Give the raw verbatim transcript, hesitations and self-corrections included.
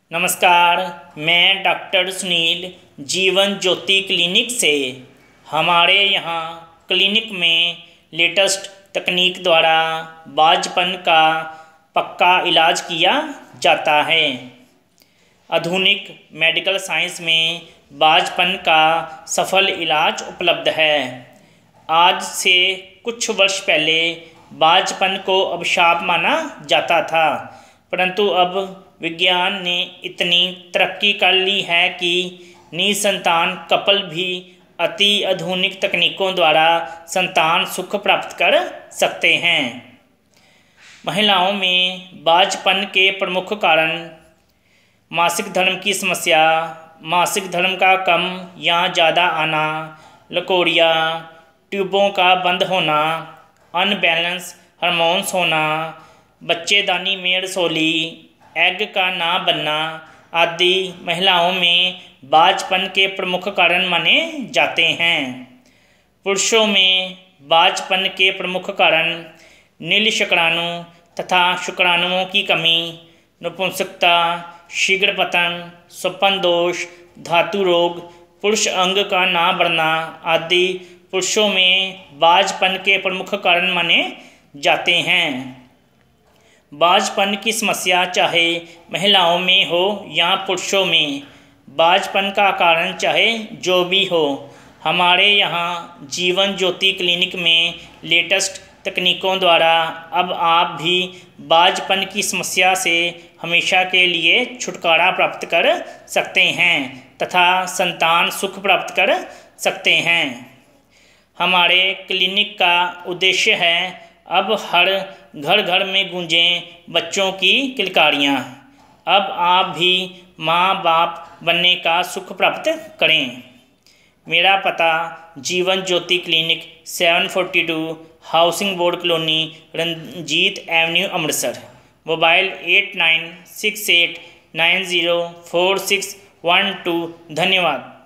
नमस्कार, मैं डॉक्टर सुनील जीवन ज्योति क्लिनिक से। हमारे यहाँ क्लिनिक में लेटेस्ट तकनीक द्वारा बांझपन का पक्का इलाज किया जाता है। आधुनिक मेडिकल साइंस में बांझपन का सफल इलाज उपलब्ध है। आज से कुछ वर्ष पहले बांझपन को अभिशाप माना जाता था, परंतु अब विज्ञान ने इतनी तरक्की कर ली है कि निसंतान कपल भी अति आधुनिक तकनीकों द्वारा संतान सुख प्राप्त कर सकते हैं। महिलाओं में बांझपन के प्रमुख कारण मासिक धर्म की समस्या, मासिक धर्म का कम या ज़्यादा आना, लकोड़िया, ट्यूबों का बंद होना, अनबैलेंस हार्मोन्स होना, बच्चेदानी में रसौली, एग का ना बनना आदि महिलाओं में बांझपन के प्रमुख कारण माने जाते हैं। पुरुषों में बांझपन के प्रमुख कारण नील शुक्राणु तथा शुक्राणुओं की कमी, नपुंसकता, शीघ्र पतन, स्वपन दोष, धातु रोग, पुरुष अंग का ना बढ़ना आदि पुरुषों में बांझपन के प्रमुख कारण माने जाते हैं। बांझपन की समस्या चाहे महिलाओं में हो या पुरुषों में, बांझपन का कारण चाहे जो भी हो, हमारे यहाँ जीवन ज्योति क्लिनिक में लेटेस्ट तकनीकों द्वारा अब आप भी बांझपन की समस्या से हमेशा के लिए छुटकारा प्राप्त कर सकते हैं तथा संतान सुख प्राप्त कर सकते हैं। हमारे क्लिनिक का उद्देश्य है अब हर घर घर में गूंजें बच्चों की किलकारियाँ। अब आप भी माँ बाप बनने का सुख प्राप्त करें। मेरा पता Jeevan Jyoti clinic seven forty two housing board colony, Ranjit avenue, Amritsar. Mobile eight nine six eight nine zero four six one two. धन्यवाद।